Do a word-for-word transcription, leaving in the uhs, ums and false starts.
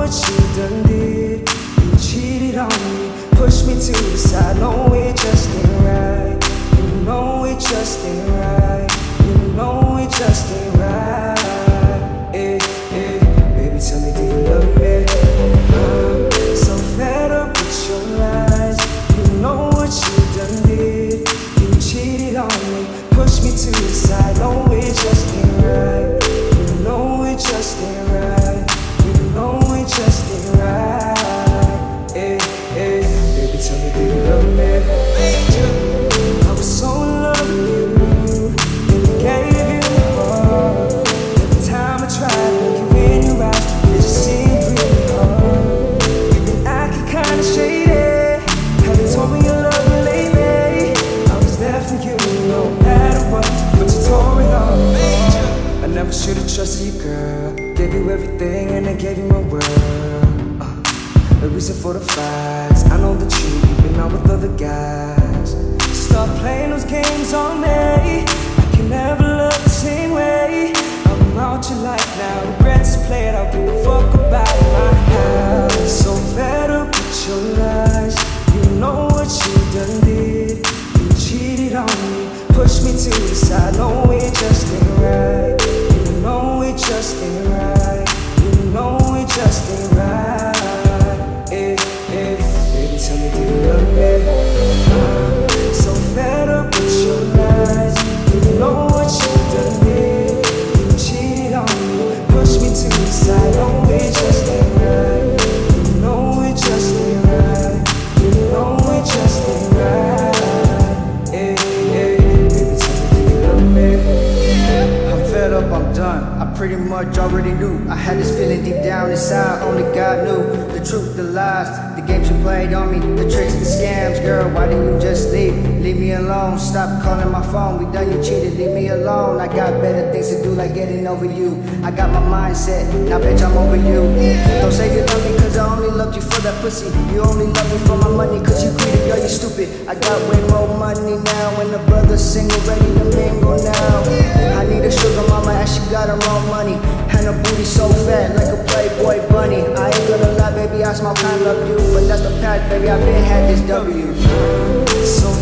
what you done did. You cheated on me, pushed me to the side. No, it just ain't right. You know it just ain't right. You know it just ain't right. Eh, eh, baby, tell me, do you love me? I'm so fed up with your lies. You know what you done did. You cheated on me, pushed me to the side. No, it just ain't right. You know it just ain't right. You know it just ain't right. Eh, eh, baby, tell me, do you love me? I was so in love with you, and I gave you my heart. Every time I tried, looking in your eyes, it just seemed really hard. You've been acting kinda shady, haven't told me you love me lately. I was there for you, no matter what, but you tore me all apart. I never should've trusted you, girl. Gave you everything and I gave you my world. uh, The reason for the fights, I know the truth. You've been out with other guys. Stop playing those games on me. I can never love the same way. I'm out your life now, regrets is played out. Give a fuck about my house. So fed up with your lies. You know what you done did. You cheated on me, pushed me to the side. No, it just ain't right. You know it just ain't right. You know it just ain't right. Eh, eh, baby, tell me, do you love me? I'm so fed up with your lies. You know what you done did. You cheated on me, pushed me to the side. No, it just ain't right. You know it just ain't right. You know it just ain't right. Eh, eh, baby, tell me, do you love me? I'm fed up, I'm done. I pretty much already knew. I had this feeling deep down inside, only God knew. The truth, the lies, the games you played on me, the tricks, the scams. Girl, why didn't you just leave? Leave me alone, stop calling my phone. We done, you cheated, leave me alone. I got better things to do like getting over you. I got my mindset, now bitch I'm over you. Don't say you love me cause I only loved you for that pussy. You only love me for my money cause you greedy, girl, you stupid. I got way more money now when the brother's single, ready to mingle now. I need a sugar mama and she got her own money. And her booty so fat like a Playboy bunny. I ain't gonna lie, baby, I smile kind love you, but that's the path, baby, I've been had this W. So